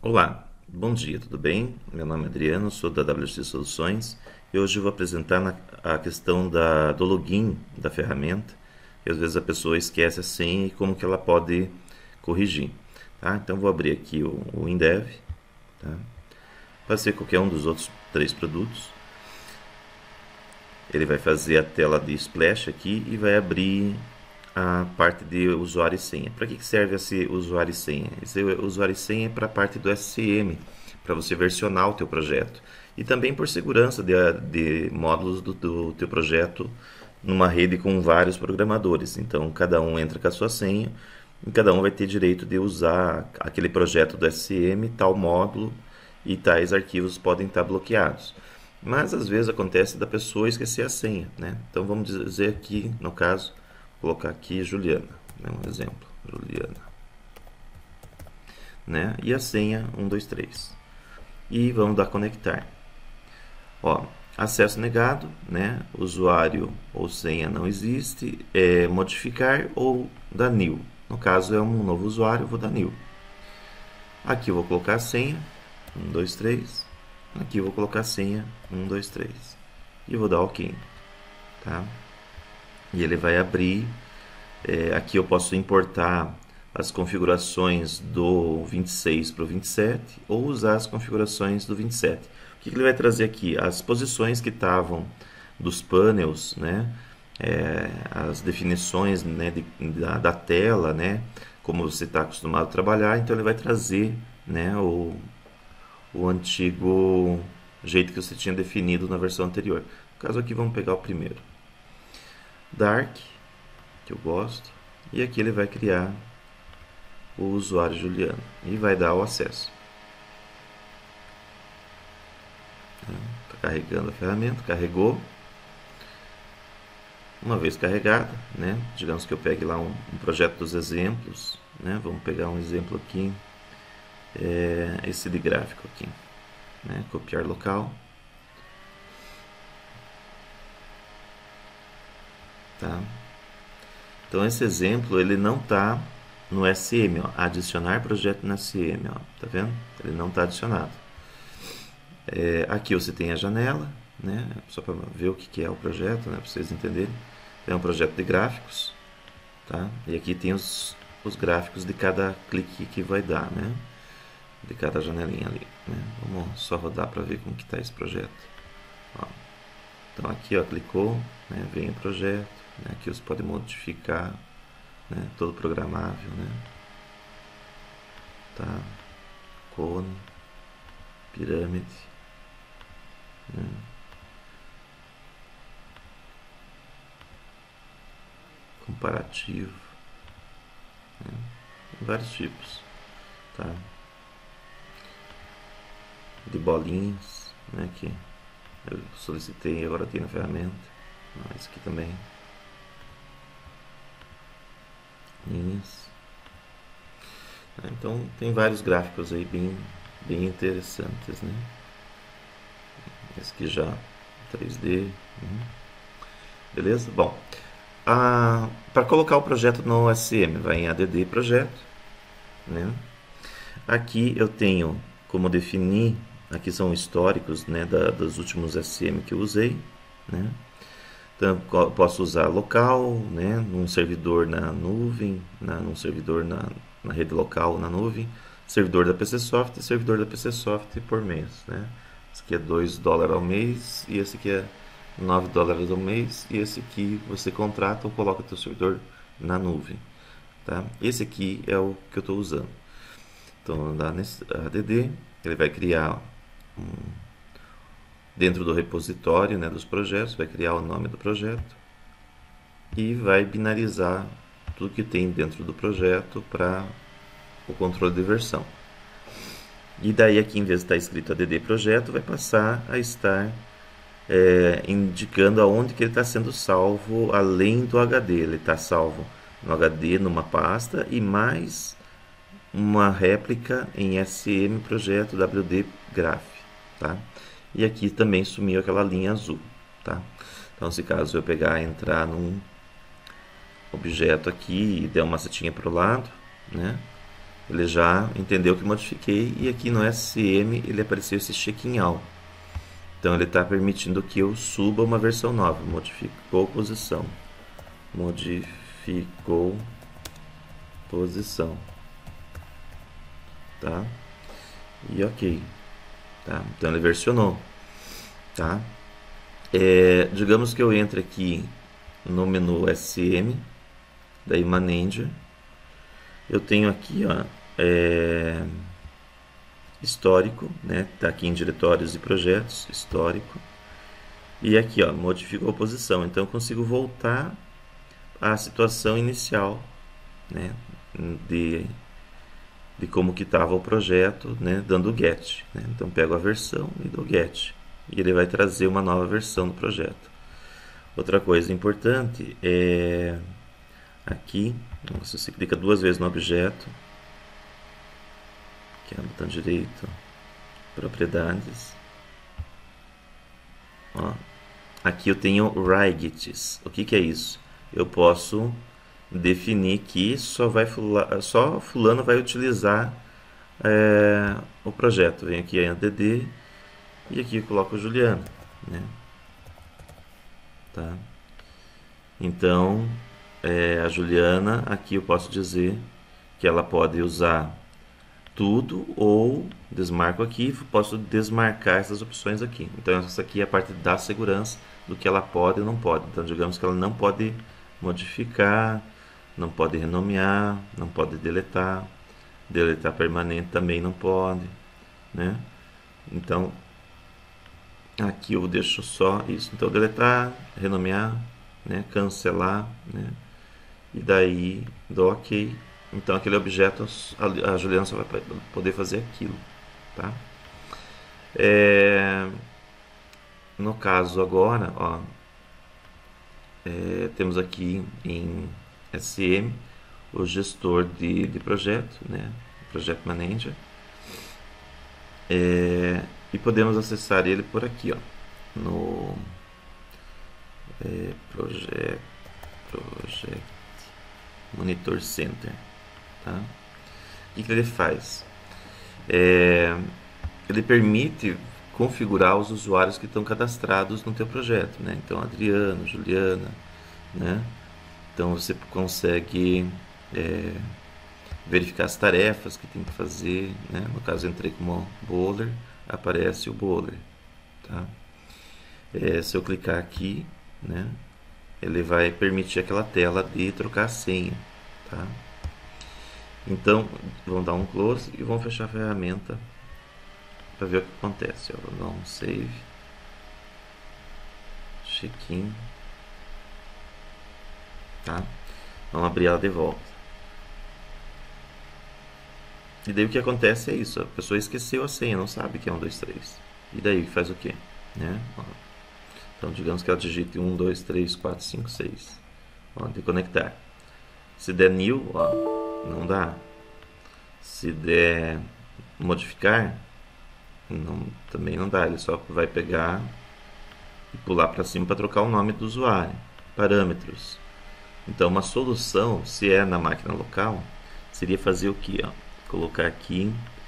Olá, bom dia, tudo bem? Meu nome é Adriano, sou da WX Soluções e hoje eu vou apresentar a questão do login da ferramenta. E às vezes a pessoa esquece a senha e como que ela pode corrigir. Tá? Então vou abrir aqui o Indev, tá? Pode ser qualquer um dos outros três produtos. Ele vai fazer a tela de splash aqui e vai abrir a parte de usuário e senha. Para que serve esse usuário e senha? Esse usuário e senha é para a parte do SCM, para você versionar o teu projeto. E também por segurança de módulos do teu projeto numa rede com vários programadores. Então, cada um entra com a sua senha e cada um vai ter direito de usar aquele projeto do SCM, tal módulo, e tais arquivos podem estar bloqueados. Mas às vezes acontece da pessoa esquecer a senha, né? Então vamos dizer aqui, no caso, colocar aqui Juliana, né? Um exemplo, Juliana, né? E a senha 123. E vamos dar conectar. Ó, acesso negado, né? Usuário ou senha não existe, modificar ou dar new. No caso é um novo usuário, vou dar new. Aqui eu vou colocar a senha 123. Aqui eu vou colocar a senha 123 e vou dar OK, tá? E ele vai abrir. Aqui eu posso importar as configurações do 26 para o 27 ou usar as configurações do 27. O que ele vai trazer aqui? As posições que estavam dos paneles, né? As definições, né, da tela, né? Como você está acostumado a trabalhar, então ele vai trazer, né, o antigo jeito que você tinha definido na versão anterior. No caso aqui vamos pegar o primeiro, Dark, que eu gosto, e aqui ele vai criar o usuário Juliano e vai dar o acesso. Está carregando a ferramenta, carregou. Uma vez carregada, né, digamos que eu pegue lá um projeto dos exemplos, né, vamos pegar um exemplo aqui, esse de gráfico aqui, né, copiar local, tá? Então esse exemplo ele não está no SM, ó, adicionar projeto no SM, ó, tá vendo? Ele não está adicionado. Aqui você tem a janela, né, só para ver o que é o projeto, né, para vocês entenderem. É um projeto de gráficos, tá? E aqui tem os gráficos de cada clique que vai dar, né? De cada janelinha ali, né? Vamos só rodar para ver como que está esse projeto. Ó. Então aqui, ó, clicou, né? Vem o projeto, né? Aqui você pode modificar, né? Todo programável, né? Tá? Cone, pirâmide, né? Comparativo, né? Vários tipos, tá? De bolinhas, né, que eu solicitei e agora tem na ferramenta. Esse aqui também, linhas. Então tem vários gráficos aí bem interessantes, né? Esse aqui já 3D, beleza? Bom, para colocar o projeto no SM, vai em ADD projeto, né? Aqui eu tenho como definir. Aqui são históricos, né, dos últimos SM que eu usei, né? Então eu posso usar local, né, num servidor na nuvem, num servidor na rede local na nuvem, servidor da PCsoft e servidor da PCsoft por mês, né? Esse aqui é $2 ao mês e esse aqui é $9 ao mês e esse aqui você contrata ou coloca o teu servidor na nuvem, tá? Esse aqui é o que eu estou usando. Então dá nesse ADD, ele vai criar dentro do repositório, né, dos projetos, vai criar o nome do projeto e vai binarizar tudo que tem dentro do projeto para o controle de versão. E daí aqui, em vez de estar escrito ADD projeto, vai passar a estar indicando aonde que ele está sendo salvo além do HD. Ele está salvo no HD, numa pasta, e mais uma réplica em SM projeto WD Graph, tá? E aqui também sumiu aquela linha azul, tá? Então, se caso eu pegar e entrar num objeto aqui e der uma setinha para o lado, né? Ele já entendeu que modifiquei e aqui no SCM ele apareceu esse check-in all. Então ele está permitindo que eu suba uma versão nova. Modificou posição. Modificou posição. Tá? E ok. Tá? Então ele versionou. Tá? Digamos que eu entre aqui no menu SCM, daí Manager. Eu tenho aqui, ó, histórico, né? Tá aqui em diretórios e projetos, histórico. E aqui, ó, modificou a posição. Então eu consigo voltar à situação inicial, né? De como que estava o projeto, né? Dando get, né? Então pego a versão e dou get. E ele vai trazer uma nova versão do projeto. Outra coisa importante é aqui, você clica duas vezes no objeto, que é no botão direito, propriedades. Ó, aqui eu tenho Rigits. O que é isso? Eu posso definir que só fulano vai utilizar o projeto. Vem aqui em ADD e aqui eu coloco Juliano, né? Tá? Então a Juliana, aqui eu posso dizer que ela pode usar tudo ou desmarco aqui, posso desmarcar essas opções aqui. Então essa aqui é a parte da segurança do que ela pode e não pode. Então digamos que ela não pode modificar, não pode renomear, não pode deletar permanente também não pode, né? Então aqui eu deixo só isso. Então deletar, renomear, né? Cancelar, né? E daí dou OK. Então aquele objeto, a Juliana só vai poder fazer aquilo, tá? No caso agora, ó, temos aqui em SM o gestor de projeto, né? Project Manager, e podemos acessar ele por aqui, ó, no Project Monitor Center. Tá? O que ele faz? Ele permite configurar os usuários que estão cadastrados no teu projeto, né? Então Adriano, Juliana, né? Então você consegue verificar as tarefas que tem que fazer, né? No caso eu entrei como Bowler, aparece o Bowler, tá? Se eu clicar aqui, né? Ele vai permitir aquela tela de trocar a senha, tá? Então, vamos dar um close e vamos fechar a ferramenta para ver o que acontece. Vamos dar um save, check-in, tá? Vamos abrir ela de volta. E daí o que acontece é isso, a pessoa esqueceu a senha, não sabe que é 1, 2, 3. E daí faz o quê? Né? Então, digamos que ela digite 1, 2, 3, 4, 5, 6. Ó, de conectar. Se der new, ó, não dá. Se der modificar, também não dá. Ele só vai pegar e pular para cima para trocar o nome do usuário. Parâmetros. Então uma solução, se é na máquina local, seria fazer o que? Colocar aqui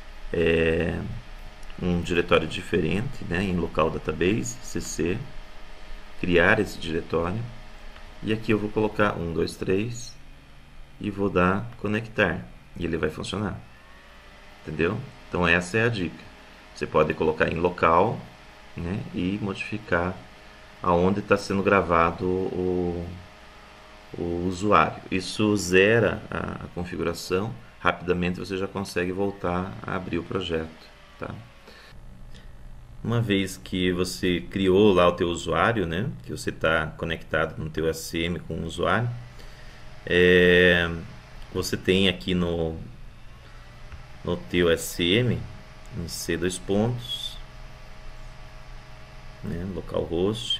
um diretório diferente, né, em local database, cc, criar esse diretório, e aqui eu vou colocar 1, 2, 3 e vou dar conectar, e ele vai funcionar, entendeu? Então essa é a dica. Você pode colocar em local, né, e modificar aonde está sendo gravado o usuário. Isso zera a configuração, rapidamente você já consegue voltar a abrir o projeto, tá? Uma vez que você criou lá o teu usuário, né, que você está conectado no teu SCM com o usuário, você tem aqui no teu SCM, em C2 pontos, né, localhost,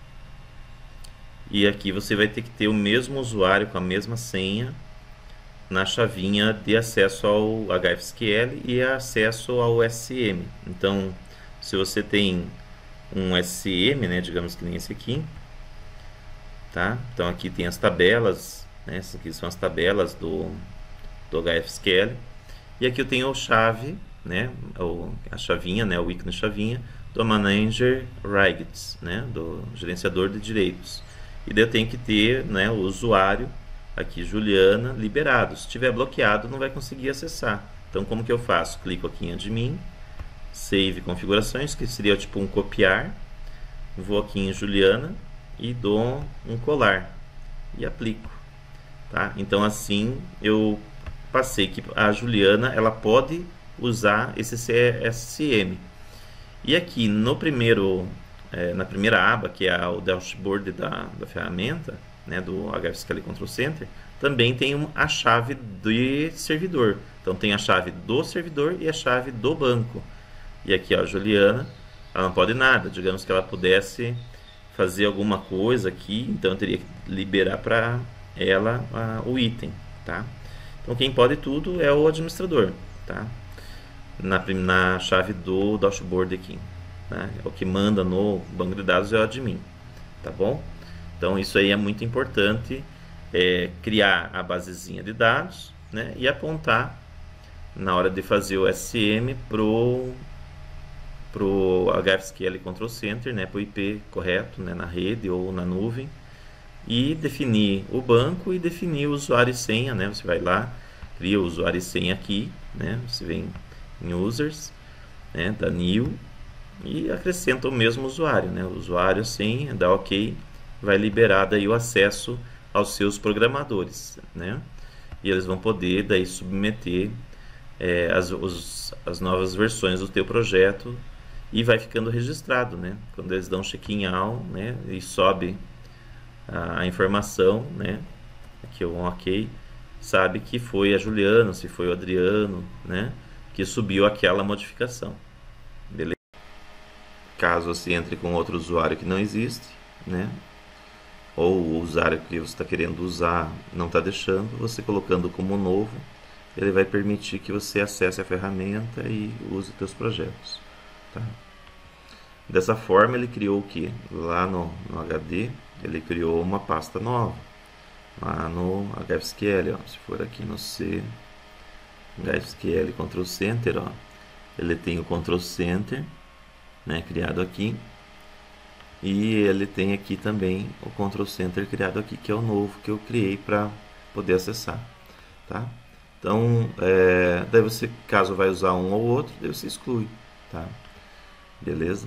e aqui você vai ter que ter o mesmo usuário com a mesma senha na chavinha de acesso ao HFSQL e acesso ao SCM. Então, se você tem um SCM, né, digamos que nem esse aqui, tá? Então aqui tem as tabelas, né? Essas aqui são as tabelas do HFSQL. E aqui eu tenho a chave, né, a chavinha, né, o ícone chavinha do Manager Rights, né, do gerenciador de direitos. E daí eu tenho que ter, né, o usuário aqui, Juliana, liberado. Se estiver bloqueado, não vai conseguir acessar. Então, como que eu faço? Clico aqui em Admin, Save Configurações, que seria tipo um copiar. Vou aqui em Juliana e dou um colar e aplico. Tá? Então, assim, eu passei que a Juliana ela pode usar esse CSM. E aqui no na primeira aba, que é o dashboard da ferramenta, né, do HFSQL Control Center, também tem a chave de servidor. Então tem a chave do servidor e a chave do banco. E aqui a Juliana, ela não pode nada. Digamos que ela pudesse fazer alguma coisa aqui, então eu teria que liberar para ela o item, tá? Então quem pode tudo é o administrador, tá? Na chave do dashboard aqui, né? O que manda no banco de dados é o admin, tá bom? Então isso aí é muito importante, criar a basezinha de dados, né? E apontar na hora de fazer o SCM pro HFSQL Control Center, né? Pro IP correto, né? Na rede ou na nuvem, e definir o banco e definir o usuário e senha, né? Você vai lá, cria o usuário e senha aqui, né? Você vem em Users, né? Da New e acrescenta o mesmo usuário, né? O usuário, senha, dá OK, vai liberar daí o acesso aos seus programadores, né? E eles vão poder daí submeter as novas versões do teu projeto e vai ficando registrado, né? Quando eles dão check-in all, né? E sobe a informação, né? Aqui um OK, sabe que foi a Juliana, se foi o Adriano, né? Que subiu aquela modificação, beleza? Caso você entre com outro usuário que não existe, né? Ou o usuário que você está querendo usar não está deixando, você colocando como novo, ele vai permitir que você acesse a ferramenta e use os seus projetos, tá? Dessa forma ele criou o que? Lá no HD ele criou uma pasta nova, lá no HFSQL, ó. Se for aqui no C, HFSQL Control Center, ó, ele tem o Control Center, né, criado aqui, e ele tem aqui também o Control Center criado aqui, que é o novo que eu criei para poder acessar, tá? Então, daí você, caso vai usar um ou outro, daí você exclui, tá? Beleza?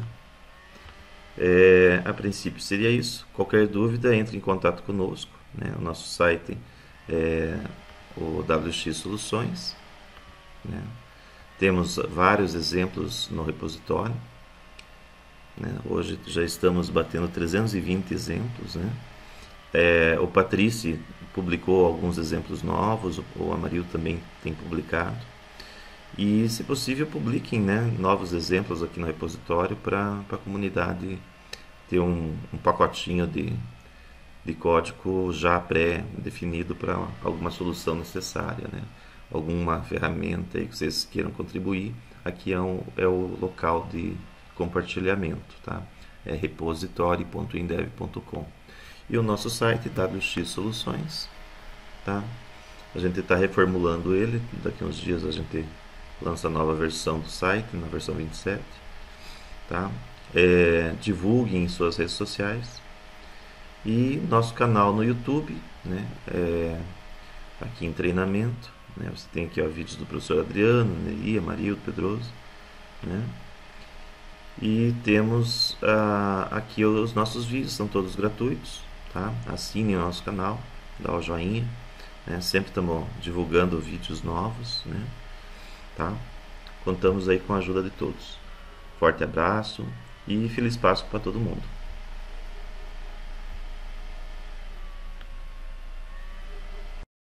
A princípio seria isso. Qualquer dúvida, entre em contato conosco, né? O nosso site é o WX Soluções, né? Temos vários exemplos no repositório, né? Hoje já estamos batendo 320 exemplos, né? O Patrício publicou alguns exemplos novos, o Amarildo também tem publicado. E, se possível, publiquem, né, novos exemplos aqui no repositório para a comunidade ter um pacotinho de código já pré-definido para alguma solução necessária, né? Alguma ferramenta aí que vocês queiram contribuir. Aqui é o local de compartilhamento, tá? É repository.indev.com. E o nosso site, WX Soluções, tá? A gente está reformulando ele, daqui a uns dias a gente lança a nova versão do site, na versão 27, tá? Divulguem em suas redes sociais e nosso canal no YouTube, né? Aqui em treinamento, né? Você tem aqui, ó, vídeos do professor Adriano, Neri, Amarildo, Pedroso, né? E temos aqui os nossos vídeos, são todos gratuitos, tá? Assinem o nosso canal, dá o joinha, né? Sempre estamos divulgando vídeos novos, né? Tá? Contamos aí com a ajuda de todos. Forte abraço e feliz Páscoa para todo mundo.